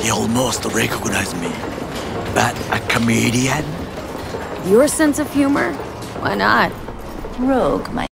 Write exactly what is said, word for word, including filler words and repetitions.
He almost recognized me. But a comedian? Your sense of humor? Why not? Rogue, my